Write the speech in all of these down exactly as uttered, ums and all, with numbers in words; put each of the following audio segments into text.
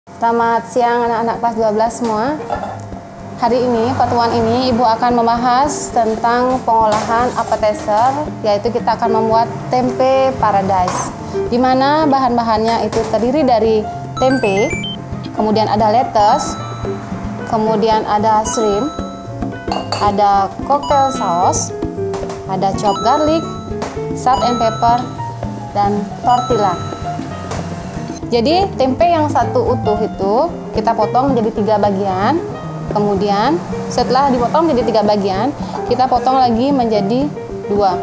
Selamat siang anak-anak kelas dua belas semua. Hari ini, pertemuan ini, Ibu akan membahas tentang pengolahan appetizer, yaitu kita akan membuat tempe paradise, di mana bahan-bahannya itu terdiri dari tempe, kemudian ada lettuce, kemudian ada shrimp, ada cocktail sauce, ada chopped garlic, salt and pepper, dan tortilla. Jadi tempe yang satu utuh itu kita potong menjadi tiga bagian. Kemudian setelah dipotong menjadi tiga bagian, kita potong lagi menjadi dua.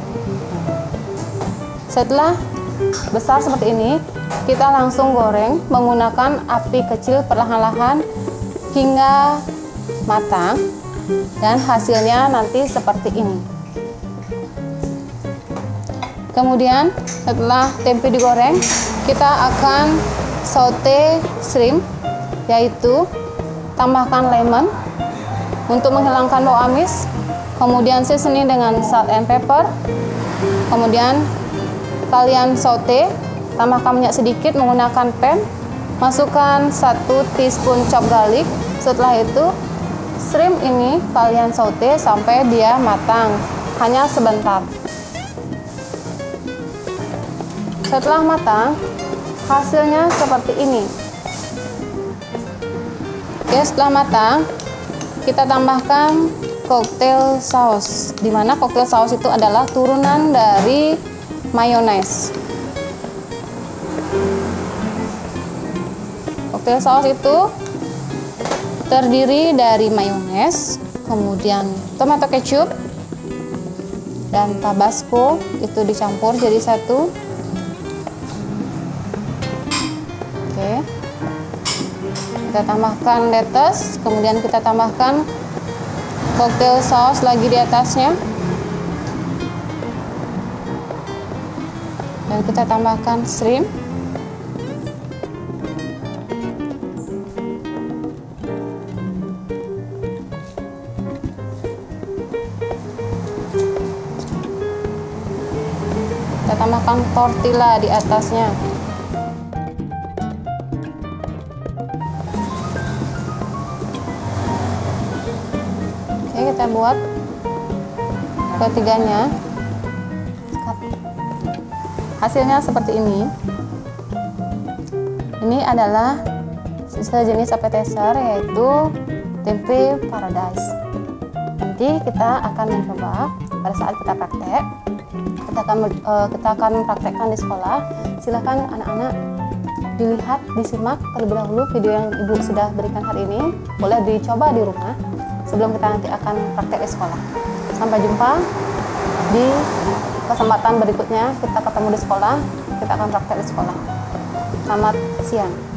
Setelah besar seperti ini, kita langsung goreng menggunakan api kecil perlahan-lahan hingga matang, dan hasilnya nanti seperti ini. Kemudian setelah tempe digoreng, kita akan saute shrimp, yaitu tambahkan lemon untuk menghilangkan bau amis, kemudian seasoning dengan salt and pepper, kemudian kalian saute, tambahkan minyak sedikit menggunakan pan, masukkan satu teaspoon chopped garlic. Setelah itu shrimp ini kalian saute sampai dia matang, hanya sebentar. Setelah matang, hasilnya seperti ini. Oke, setelah matang, kita tambahkan cocktail sauce, di mana cocktail sauce itu adalah turunan dari mayones. Cocktail sauce itu terdiri dari mayones, kemudian tomato ketchup, dan tabasco, itu dicampur jadi satu. Oke, kita tambahkan lettuce, kemudian kita tambahkan cocktail sauce lagi di atasnya, dan kita tambahkan shrimp, kita tambahkan tortilla di atasnya. Kita buat ketiganya, hasilnya seperti ini. Ini adalah sejenis appetizer, yaitu tempe paradise. Nanti kita akan mencoba pada saat kita praktek. Kita akan kita akan praktekkan di sekolah. Silakan anak-anak dilihat, disimak terlebih dahulu video yang Ibu sudah berikan hari ini. Boleh dicoba di rumah sebelum kita nanti akan praktek di sekolah. Sampai jumpa di kesempatan berikutnya. Kita ketemu di sekolah, kita akan praktek di sekolah. Selamat siang.